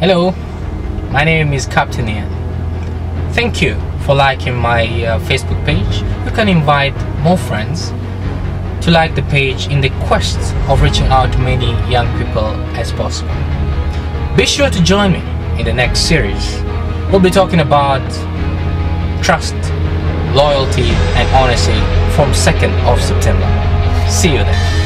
Hello, my name is Captain Ian. Thank you for liking my Facebook page. You can invite more friends to like the page in the quest of reaching out to many young people as possible. Be sure to join me in the next series. We'll be talking about trust, loyalty and honesty from 2nd of September. See you there.